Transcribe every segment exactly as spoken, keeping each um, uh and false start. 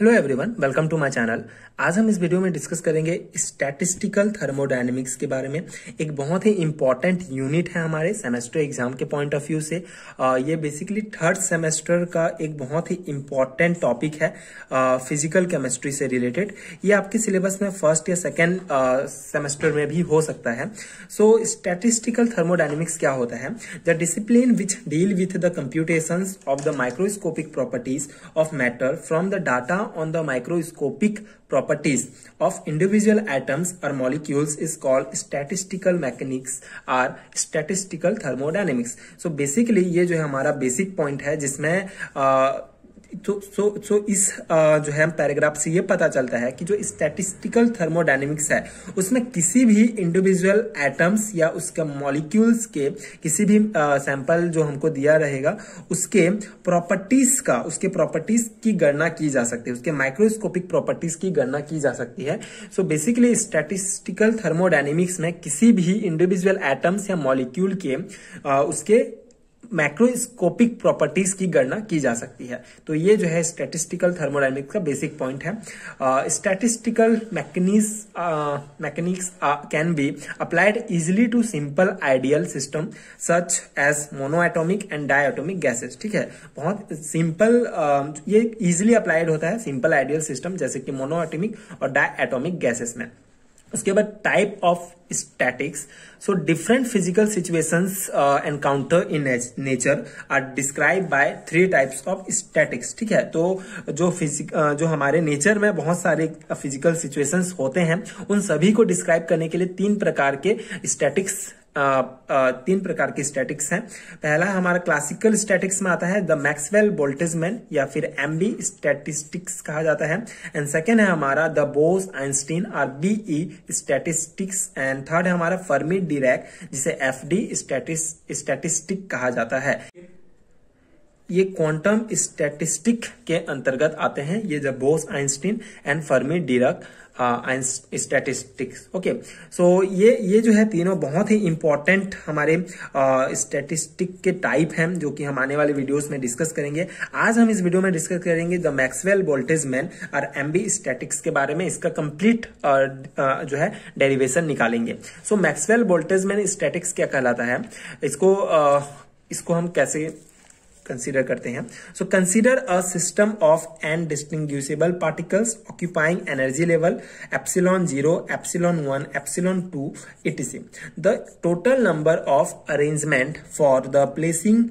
Hello everyone, welcome to my channel. आज हम इस वीडियो में डिस्कस करेंगे स्टैटिस्टिकल थर्मोडायनेमिक्स के बारे में। एक बहुत ही इंपॉर्टेंट यूनिट है हमारे सेमेस्टर एग्जाम के पॉइंट ऑफ व्यू से। आ, ये बेसिकली थर्ड सेमेस्टर का एक बहुत ही इंपॉर्टेंट टॉपिक है फिजिकल केमिस्ट्री से रिलेटेड। ये आपके सिलेबस में फर्स्ट या सेकेंड सेमेस्टर में भी हो सकता है। सो स्टैटिस्टिकल थर्मोडायनेमिक्स क्या होता है? The discipline which deal with the computations of the microscopic properties of matter from the data on the microscopic properties of individual atoms or molecules is called statistical mechanics or statistical thermodynamics. So basically ये जो है हमारा basic point है जिसमें uh, तो सो सो इस आ, जो है पैराग्राफ से ये पता चलता है कि जो स्टैटिस्टिकल थर्मोडायनेमिक्स है उसमें किसी भी इंडिविजुअल एटम्स या उसके मॉलिक्यूल्स के किसी भी सैंपल जो हमको दिया रहेगा उसके प्रॉपर्टीज का उसके प्रॉपर्टीज की गणना की जा सकती है, उसके माइक्रोस्कोपिक प्रॉपर्टीज की गणना की जा सकती है। सो बेसिकली स्टैटिस्टिकल थर्मोडायनेमिक्स में किसी भी इंडिविजुअल एटम्स या मॉलिक्यूल के आ, उसके मैक्रोस्कोपिक प्रॉपर्टीज की गणना की जा सकती है। तो ये जो है स्टैटिस्टिकल थर्मोडायनेमिक्स का बेसिक पॉइंट है। Statistical mechanics can be applied easily to simple ideal system such as monoatomic and diatomic gases. ठीक है, बहुत सिंपल uh, ये इजिली अप्लाइड होता है सिंपल आइडियल सिस्टम जैसे कि मोनोएटॉमिक और डायएटॉमिक गैसेस में। उसके बाद type of statics. So different physical situations encounter in nature are describe by three types of statics. ठीक है, तो जो फिजिक uh, जो हमारे नेचर में बहुत सारे फिजिकल सिचुएशंस होते हैं उन सभी को डिस्क्राइब करने के लिए तीन प्रकार के स्टैटिक्स Uh, uh, तीन प्रकार के स्टैटिक्स हैं। पहला हमारा क्लासिकल स्टैटिक्स में आता है द मैक्सवेल बोल्ट्जमैन या फिर एमबी स्टैटिस्टिक्स कहा जाता है। एंड सेकेंड है हमारा द बोस आइंस्टीन और बीई स्टैटिस्टिक्स। एंड थर्ड है हमारा फर्मी डिरैक जिसे एफडी स्टैटिस्टिक कहा जाता है। ये क्वांटम स्टैटिस्टिक के अंतर्गत आते हैं, ये the Bose Einstein and Fermi Dirac statistics. Okay, so ये ये जो है तीनों बहुत ही इंपॉर्टेंट हमारे स्टैटिस्टिक के टाइप हैं जो कि हम आने वाले वीडियोस में डिस्कस करेंगे। आज हम इस वीडियो में डिस्कस करेंगे द मैक्सवेल बोल्ट्जमैन और एमबी स्टैटिक्स के बारे में। इसका कंप्लीट जो है डेरिवेशन निकालेंगे। सो मैक्सवेल बोल्ट्जमैन स्टैटिक्स क्या कहलाता है, इसको uh, इसको हम कैसे कंसीडर करते हैं। So consider a system of N distinguishable particles occupying energy level epsilon zero, epsilon one, epsilon two ETC. The total number of arrangement for the placing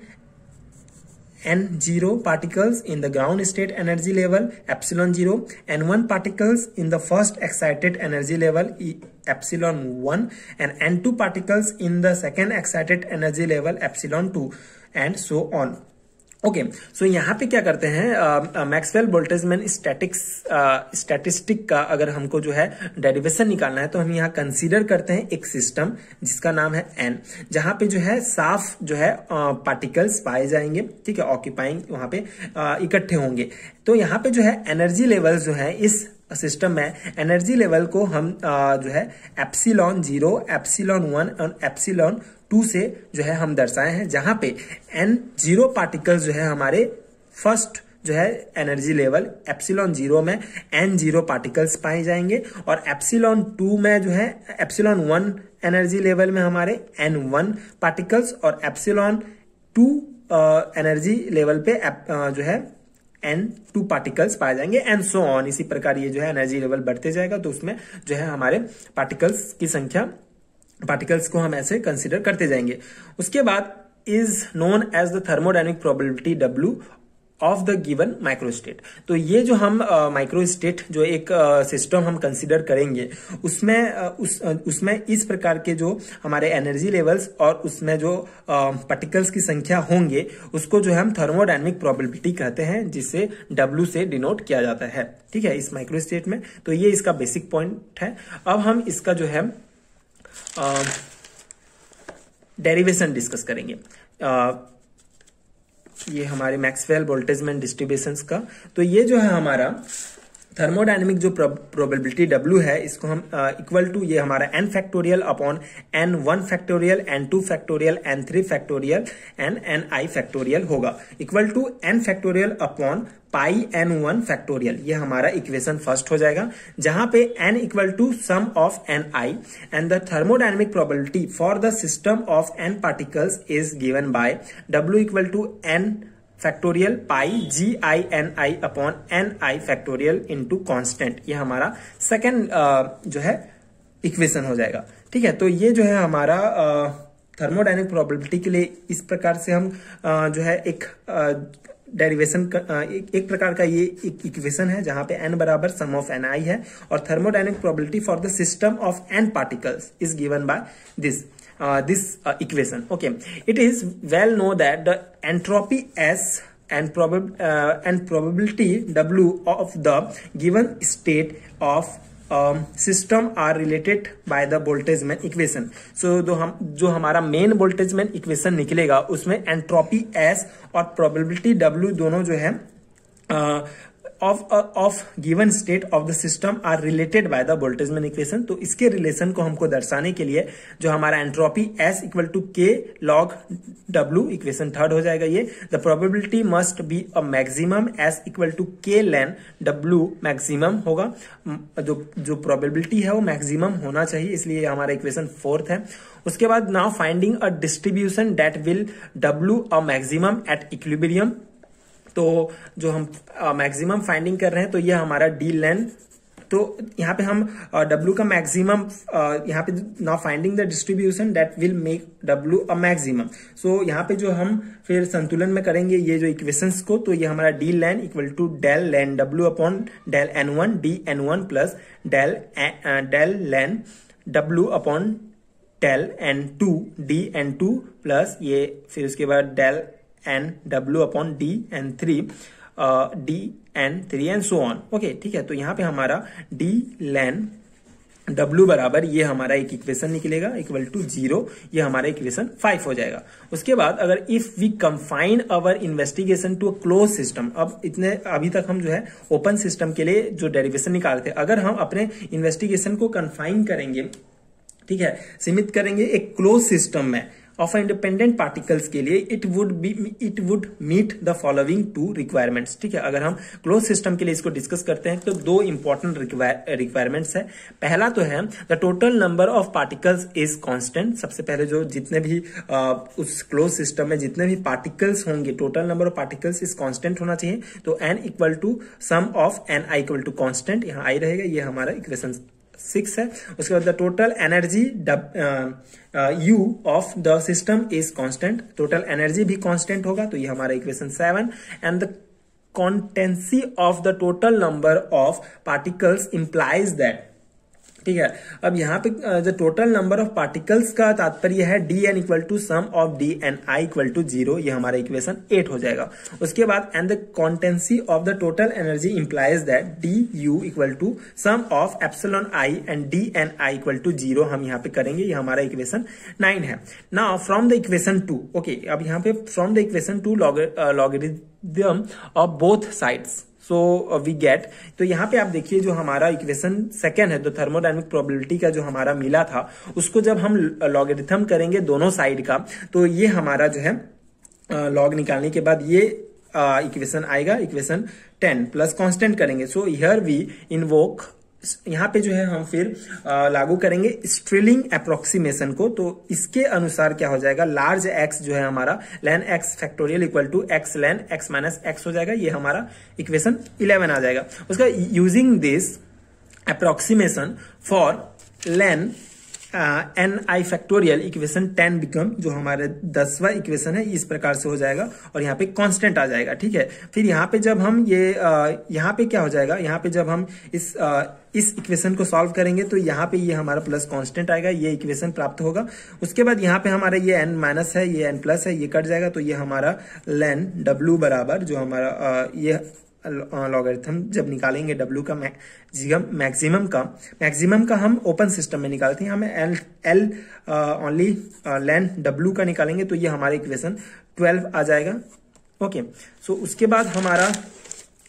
n zero particles in the ground state energy level epsilon zero, n one particles in the first excited energy level epsilon one, and n two particles in the second excited energy level epsilon two, and so on. Okay, so यहाँ पे क्या करते हैं, Maxwell Boltzmann statics statistic का अगर हमको जो है डेरिवेशन निकालना है तो हम यहाँ कंसीडर करते हैं एक सिस्टम जिसका नाम है एन, जहां पे जो है साफ जो है पार्टिकल्स पाए जाएंगे। ठीक है, ऑक्यूपाइंग वहां पे इकट्ठे होंगे। तो यहाँ पे जो है एनर्जी लेवल जो है इस सिस्टम में एनर्जी लेवल को हम आ, जो है एप्सिलॉन जीरो, एप्सिलॉन वन और एप्सिलॉन टू से जो है हम दर्शाए हैं, जहां पे एन जीरो पार्टिकल्स जो है हमारे फर्स्ट जो है एनर्जी लेवल एप्सिलॉन जीरो में एन जीरो पार्टिकल्स पाए जाएंगे और एप्सिलॉन टू में जो है एप्सिलॉन वन एनर्जी लेवल में हमारे एन वन पार्टिकल्स और एप्सिलॉन टू एनर्जी लेवल पे एप, आ, जो है एन टू पार्टिकल्स पाए जाएंगे एंड सो ऑन। इसी प्रकार ये जो है एनर्जी लेवल बढ़ते जाएगा तो उसमें जो है हमारे पार्टिकल्स की संख्या पार्टिकल्स को हम ऐसे कंसीडर करते जाएंगे। उसके बाद is known as the thermodynamic probability W of the given microstate. तो ये जो हम माइक्रोस्टेट uh, जो एक सिस्टम uh, हम कंसीडर करेंगे उसमें uh, उस uh, उसमें इस प्रकार के जो हमारे एनर्जी लेवल्स और उसमें जो पार्टिकल्स uh, की संख्या होंगे उसको जो है हम थर्मोडायनेमिक प्रोबेबिलिटी कहते हैं, जिसे डब्ल्यू से डिनोट किया जाता है। ठीक है, इस माइक्रोस्टेट में। तो ये इसका बेसिक पॉइंट है। अब हम इसका जो है डेरिवेशन uh, डिस्कस करेंगे। uh, ये हमारे मैक्सवेल बोल्ट्जमैन डिस्ट्रीब्यूशंस का। तो ये जो है हमारा थर्मोडायनेमिक जो प्रोबेबिलिटी W है इसको हम इक्वल टू ये हमारा n factorial upon n one factorial n two factorial n three factorial and n i factorial होगा, equal to n factorial upon pi n one factorial. ये हमारा इक्वेशन फर्स्ट हो जाएगा, जहां पे n equal to sum of n i and the thermodynamic probability for the system of n particles is given by W equal to n factorial pi G I N I upon N i factorial into constant. ये हमारा second जो है equation हो जाएगा। ठीक है, तो ये जो है हमारा थर्मोडायनेमिक प्रोबेबिलिटी के लिए इस प्रकार से हम आ, जो है एक डेरिवेशन एक, एक प्रकार का ये एक इक्वेशन है जहां पे n बराबर सम ऑफ एन आई है और thermodynamic probability for the system of n particles is given by this Uh, this uh, equation. Okay, it is well known that the entropy S and probab uh, and probability W of the given state of um, system are related by the Boltzmann equation. So जो हम जो हमारा main Boltzmann equation निकलेगा उसमें entropy S और probability W दोनों जो है uh, of uh, of given state of the system are related by the Boltzmann equation। तो इसके रिलेशन को हमको दर्शाने के लिए जो हमारा entropy S equal to K log W equation third हो जाएगा। ये the probability must be a maximum S equal to K ln W maximum होगा। जो जो प्रोबेबिलिटी है वो मैक्सिमम होना चाहिए, इसलिए हमारा इक्वेशन फोर्थ है। उसके बाद now finding a distribution that will W a maximum at equilibrium. तो जो हम मैक्सिमम फाइंडिंग कर रहे हैं तो ये हमारा डी लेन, तो यहाँ पे हम W का मैक्सिमम यहाँ पे now finding the distribution that will make W a maximum. So यहाँ पे जो हम फिर संतुलन में करेंगे ये जो इक्वेशंस को, तो ये हमारा D ln equal to del ln W upon del N one D N one plus del del ln W upon del N two D N two plus ये फिर उसके बाद del N W upon D N three D N three and so on. Okay, ठीक है, तो यहाँ पे हमारा डी लेन W बराबर ये हमारा एक इक्वेशन निकलेगा इक्वल टू जीरो, ये हमारा इक्वेशन फाइव हो जाएगा। उसके बाद अगर if we confine our investigation to a close system, अब इतने अभी तक हम जो है ओपन सिस्टम के लिए जो डेरिवेशन निकालते हैं, अगर हम अपने इन्वेस्टिगेशन को कंफाइन करेंगे, ठीक है, सीमित करेंगे एक क्लोज सिस्टम में ऑफ इंडिपेंडेंट पार्टिकल्स के लिए, it would be it would meet the following two requirements. ठीक है, अगर हम क्लोज सिस्टम के लिए इसको डिस्कस करते हैं तो दो इंपॉर्टेंट रिक्वायरमेंट्स है। पहला तो है the total number of particles is constant. सबसे पहले जो जितने भी आ, उस क्लोज सिस्टम में जितने भी पार्टिकल्स होंगे, total number of particles is constant होना चाहिए। तो N equal to sum of N I equal to constant, यहाँ आई रहेगा, ये हमारा इक्वेशन सिक्स है। उसके बाद the total energy U of the system is constant, total energy भी कांस्टेंट होगा, तो ये हमारा equation seven. And the constancy of the total number of particles implies that, ठीक है, अब यहाँ पे जो टोटल नंबर ऑफ पार्टिकल्स का तात्पर्य है d n equal to sum of d n I equal to zero, ये हमारा इक्वेशन एट हो जाएगा। उसके बाद and the constancy of the total energy implies that d u equal to sum of epsilon i and d n I equal to zero, हम यहाँ पे करेंगे, ये हमारा इक्वेशन नाइन है। Now from the equation two, okay, अब यहाँ पे from the equation to logarithm of both sides, so we get, तो यहाँ पे आप देखिए जो हमारा इक्वेशन सेकेंड है, तो थर्मोडायनेमिक प्रोबेबिलिटी का जो हमारा मिला था उसको जब हम लॉगरिथम करेंगे दोनों साइड का, तो ये हमारा जो है लॉग निकालने के बाद ये इक्वेशन आएगा, इक्वेशन टेन प्लस कांस्टेंट करेंगे। सो हियर वी इन्वोक, यहाँ पे जो है हम फिर आ, लागू करेंगे स्ट्रिलिंग अप्रोक्सीमेशन को। तो इसके अनुसार क्या हो जाएगा, लार्ज एक्स जो है हमारा ln x factorial equal to x ln x minus x हो जाएगा, ये हमारा इक्वेशन इलेवन आ जाएगा। उसका using this approximation for ln n i factorial equation ten become, जो हमारे दसवां इक्वेशन है, इस प्रकार से हो जाएगा और यहाँ पे कांस्टेंट आ जाएगा। ठीक है, फिर यहाँ पे जब हम ये आ, यहाँ पे क्या हो जाएगा, यहाँ पे जब हम इस आ, इस इक्वेशन को सॉल्व करेंगे तो यहाँ पे ये हमारा प्लस कांस्टेंट आएगा, ये इक्वेशन प्राप्त होगा। उसके बाद यहाँ पे हमारा ये एन माइनस है, ये एन प्लस है, ये कट जाएगा, तो ये हमारा लेन डब्ल्यू बराबर जो हमारा आ, ये लॉगरिथम जब निकालेंगे W का मैक्सिमम का मैक्सिमम का हम ओपन सिस्टम में निकालते हैं, हमें l l only ln W का निकालेंगे, तो ये हमारा इक्वेशन ट्वेल्व आ जाएगा। ओके, सो उसके बाद हमारा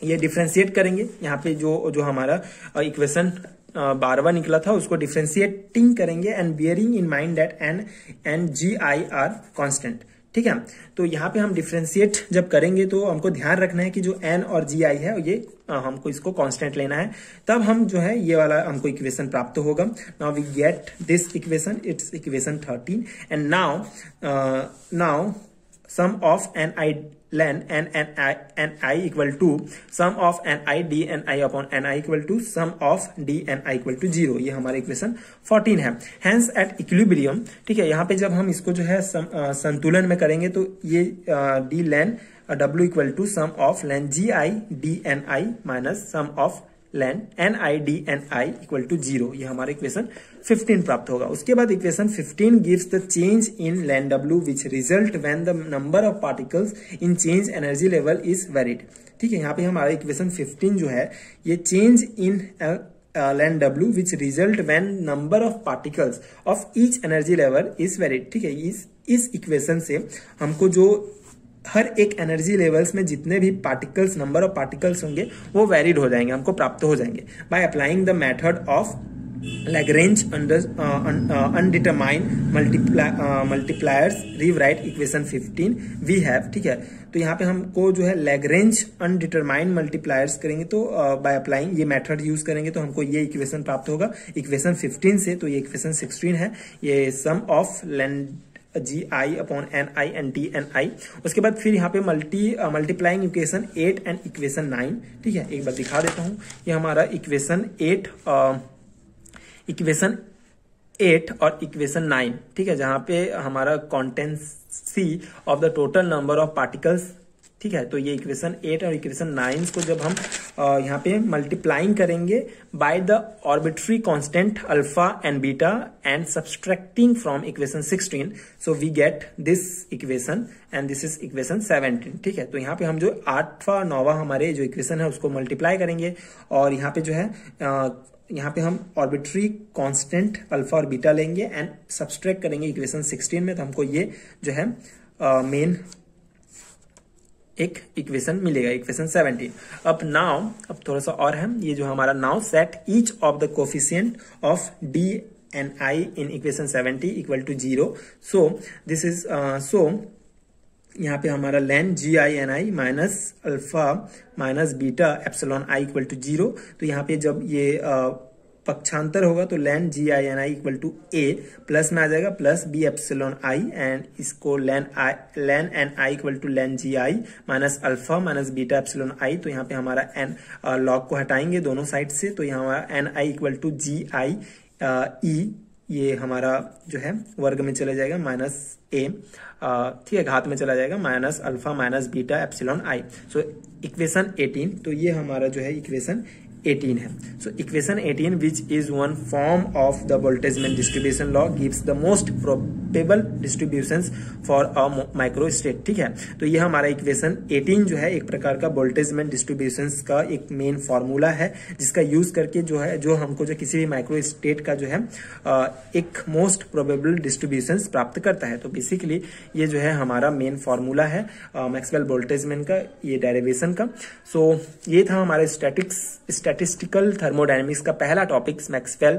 ये डिफ्रेंशिएट करेंगे, यहाँ पे जो जो हमारा इक्वेशन बारहवां निकला था उसको डिफ्रेंशिएटिंग करेंगे and bearing in mind that n and g i are constant. ठीक है, तो यहाँ पे हम डिफ्रेंशिएट जब करेंगे तो हमको ध्यान रखना है कि जो एन और जी आई है ये हमको इसको कांस्टेंट लेना है, तब हम जो है ये वाला हमको इक्वेशन प्राप्त होगा। Now we get this equation, it's equation thirteen and now now sum of ni len n n i n i equal to sum of ni d n i upon ni equal to sum of d n i equal to zero. ये हमारा equation fourteen है। Hence at equilibrium, ठीक है, यहाँ पे जब हम इसको जो है सम, आ, संतुलन में करेंगे तो ये d len w equal to sum of len gi d n i minus sum of len n i d n I equal to zero. ये हमारा इक्वेशन फिफ्टीन प्राप्त होगा। उसके बाद equation fifteen gives the change in ln डब्ल्यू which result when the number of particles in change energy level is varied. ठीक है, यहाँ पे हमारा इक्वेशन फिफ्टीन जो है ये चेंज इन लेन डब्ल्यू which result when number of particles of each energy level is varied. ठीक है, इस इस इक्वेशन से हमको जो हर एक एनर्जी लेवल्स में जितने भी पार्टिकल्स, नंबर ऑफ पार्टिकल्स होंगे वो वैरिड हो जाएंगे, हमको प्राप्त हो जाएंगे by applying the method of Lagrange undetermined multipliers. Rewrite equation fifteen we have. ठीक है, तो यहाँ पे हमको जो है Lagrange अनडिटरमाइंड मल्टीप्लायर्स करेंगे तो बाय uh, अप्लाइंग ये मेथड यूज करेंगे तो हमको ये इक्वेशन प्राप्त होगा इक्वेशन फिफ्टीन से। तो ये इक्वेशन सिक्सटीन है, ये sum of ln g i upon N i n t n i. उसके बाद फिर यहाँ पे multi multiplying equation eight and equation nine. ठीक है, एक बार दिखा देता हूँ, ये हमारा इक्वेशन एट इक्वेशन एट और इक्वेशन नाइन। ठीक है, जहां पे हमारा constancy of the total number of particles. ठीक है, तो ये इक्वेशन एट और इक्वेशन नाइन को जब हम यहाँ पे मल्टीप्लाइंग करेंगे by the arbitrary constant alpha and beta and subtracting from equation sixteen, so we get this equation and this is equation seventeen. ठीक है, तो यहाँ पे हम जो आठवां नौवा हमारे जो इक्वेशन है उसको मल्टीप्लाई करेंगे और यहाँ पे जो है आ, यहाँ पे हम ऑर्बिट्री कांस्टेंट अल्फा और बीटा लेंगे एंड सब्सट्रैक्ट करेंगे इक्वेशन सिक्सटीन में, तो हमको ये जो है मेन एक इक्वेशन मिलेगा, इक्वेशन सेवनटीन। अब नाउ अब थोड़ा सा और है, ये जो हमारा now set each of the coefficient of d n i in equation seventy equal to zero. So this is so यहाँ पे हमारा ln g I N i minus alpha minus beta epsilon i equal to zero. तो यहाँ पे जब ये uh, पक्षांतर होगा तो ln g I N I equal to a plus में आ जाएगा plus b epsilon i and इसको ln I lane n I equal to ln g i minus alpha minus beta epsilon i. तो यहाँ पे हमारा एन लॉग को हटाएंगे दोनों साइड से, तो यहाँ हमारा n I equal to g i e, ये हमारा जो है वर्ग में चला जाएगा माइनस ए, ठीक है, घात में चला जाएगा minus alpha minus beta epsilon i. So equation eighteen, तो ये हमारा जो है इक्वेशन एटीन है। So equation eighteen which is one form of the Boltzmann distribution law gives the most probable distributions for a micro state. ठीक है, तो ये हमारा इक्वेशन एटीन जो है एक प्रकार का बोल्टेजमैन डिस्ट्रीब्यूशंस का एक मेन फॉर्मूला है जिसका यूज करके जो है जो हमको जो किसी भी माइक्रो स्टेट का जो है एक मोस्ट प्रोबेबल डिस्ट्रीब्यूशंस प्राप्त करता है। तो बेसिकली ये जो है हमारा मेन फॉर्मूला है मैक्सवेल बोल्टेजमैन का, ये डेरिवेशन का। सो so, ये था हमारा स्टैटिक्स स्टैटिस्टिकल थर्मोडायनेमिक्स का पहला टॉपिक, मैक्सवेल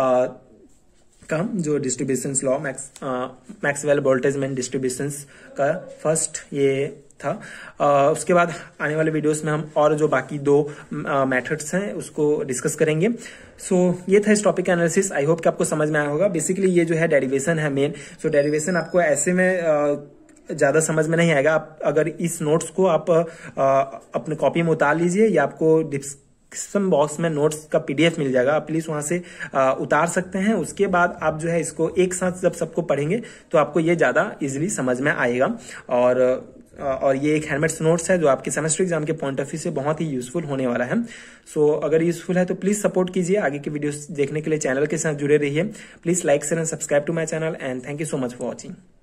का जो distributions law, max Maxwell Boltzmann distributions का फर्स्ट ये था। uh, उसके बाद आने वाले वीडियोस में हम और जो बाकी दो मेथड्स uh, हैं उसको डिस्कस करेंगे। सो so, ये था इस टॉपिक का एनालिसिस। आई होप कि आपको समझ में आया होगा। बेसिकली ये जो है डेरिवेशन है मेन। सो so, डेरिवेशन आपको ऐसे में uh, ज्यादा समझ में नहीं आएगा। आप अगर इस नोट्स को आप uh, अपने कॉपी में उतार लीजिए या आपको डिस्क्रिप्शन बॉक्स में नोट्स का पीडीएफ मिल जाएगा, आप प्लीज वहां से आ, उतार सकते हैं। उसके बाद आप जो है इसको एक साथ जब सबको पढ़ेंगे तो आपको ये ज्यादा इजीली समझ में आएगा। और और ये एक हैंडमेड नोट्स है जो आपके सेमेस्टर एग्जाम के पॉइंट ऑफ व्यू से बहुत ही यूजफुल होने वाला है। सो so, अगर यूजफुल है तो प्लीज सपोर्ट कीजिए। आगे के वीडियोस देखने के लिए चैनल के साथ जुड़े रहिए। Please like share and subscribe to my channel and thank you so much for watching.